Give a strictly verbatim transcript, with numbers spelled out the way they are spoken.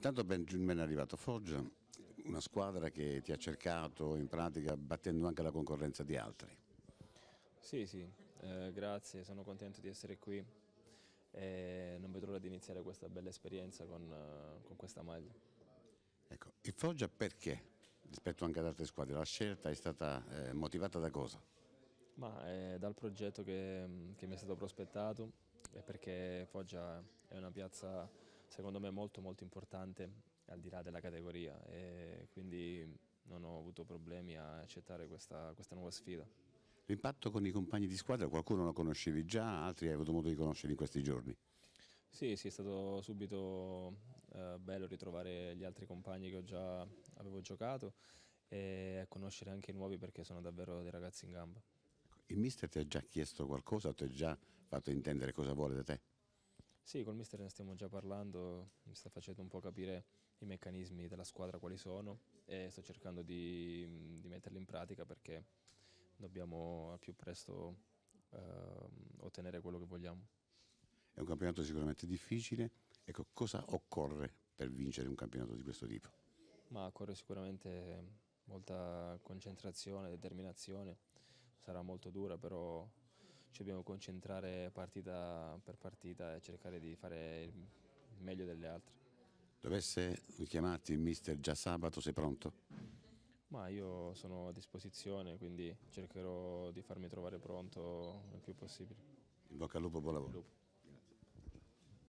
Intanto ben, ben arrivato Foggia, una squadra che ti ha cercato in pratica battendo anche la concorrenza di altri. Sì, sì, eh, grazie, sono contento di essere qui e non vedo l'ora di iniziare questa bella esperienza con, eh, con questa maglia. Ecco, il Foggia perché? Rispetto anche ad altre squadre, la scelta è stata eh, motivata da cosa? Ma è dal progetto che, che mi è stato prospettato e perché Foggia è una piazza secondo me molto molto importante al di là della categoria e quindi non ho avuto problemi a accettare questa, questa nuova sfida. L'impatto con i compagni di squadra, qualcuno lo conoscevi già, altri hai avuto modo di conoscere in questi giorni. Sì, sì, è stato subito eh, bello ritrovare gli altri compagni che ho già avevo giocato e conoscere anche i nuovi perché sono davvero dei ragazzi in gamba. Il mister ti ha già chiesto qualcosa, ti ha già fatto intendere cosa vuole da te? Sì, col mister ne stiamo già parlando, mi sta facendo un po' capire i meccanismi della squadra quali sono e sto cercando di, di metterli in pratica perché dobbiamo al più presto eh, ottenere quello che vogliamo. È un campionato sicuramente difficile, ecco, cosa occorre per vincere un campionato di questo tipo? Ma occorre sicuramente molta concentrazione, determinazione, sarà molto dura, però ci dobbiamo concentrare partita per partita e cercare di fare il meglio delle altre. Dovesse chiamarti il mister già sabato, sei pronto? Ma io sono a disposizione, quindi cercherò di farmi trovare pronto il più possibile. In bocca al lupo, buon In lavoro. lupo.